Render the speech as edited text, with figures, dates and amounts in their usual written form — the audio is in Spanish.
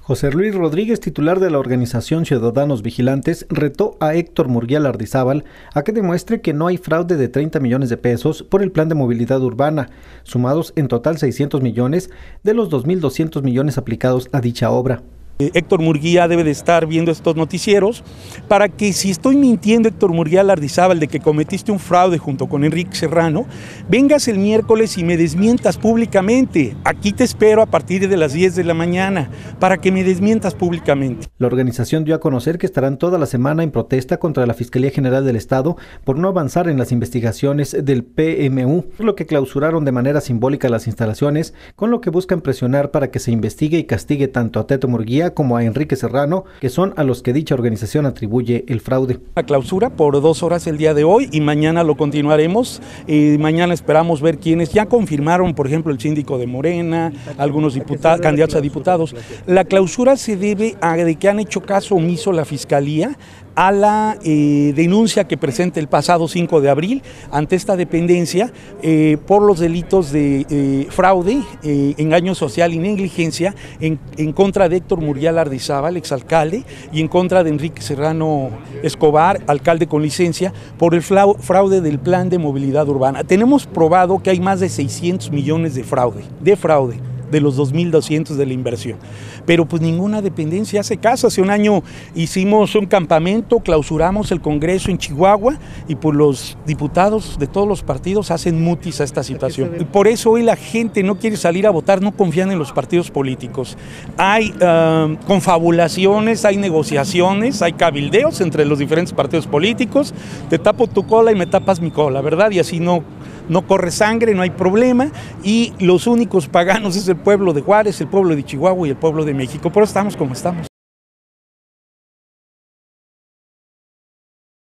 José Luis Rodríguez, titular de la organización Ciudadanos Vigilantes, retó a Héctor Murguía Lardizábal a que demuestre que no hay fraude de 30 millones de pesos por el Plan de Movilidad Urbana, sumados en total 600 millones de los 2.200 millones aplicados a dicha obra. Héctor Murguía debe de estar viendo estos noticieros para que, si estoy mintiendo, Héctor Murguía Lardizábal, de que cometiste un fraude junto con Enrique Serrano, vengas el miércoles y me desmientas públicamente. Aquí te espero a partir de las 10 de la mañana para que me desmientas públicamente. La organización dio a conocer que estarán toda la semana en protesta contra la Fiscalía General del Estado por no avanzar en las investigaciones del PMU, por lo que clausuraron de manera simbólica las instalaciones, con lo que buscan presionar para que se investigue y castigue tanto a Teto Murguía como a Enrique Serrano, que son a los que dicha organización atribuye el fraude. La clausura por 2 horas el día de hoy y mañana lo continuaremos. Mañana esperamos ver quiénes ya confirmaron, por ejemplo, el síndico de Morena, algunos diputados, candidatos a diputados. La clausura se debe a de que han hecho caso omiso la Fiscalía a la denuncia que presenta el pasado 5 de abril ante esta dependencia por los delitos de fraude, engaño social y negligencia en contra de Héctor Murguía Lardizábal, exalcalde, y en contra de Enrique Serrano Escobar, alcalde con licencia, por el fraude del Plan de Movilidad Urbana. Tenemos probado que hay más de 600 millones de fraude de los 2.200 de la inversión. Pero pues ninguna dependencia hace caso. Hace un año hicimos un campamento, clausuramos el Congreso en Chihuahua y pues los diputados de todos los partidos hacen mutis a esta situación. Y por eso hoy la gente no quiere salir a votar, no confían en los partidos políticos. Hay confabulaciones, hay negociaciones, hay cabildeos entre los diferentes partidos políticos. Te tapo tu cola y me tapas mi cola, ¿verdad? Y así no corre sangre, no hay problema, y los únicos paganos es el pueblo de Juárez, el pueblo de Chihuahua y el pueblo de México. Por eso estamos como estamos.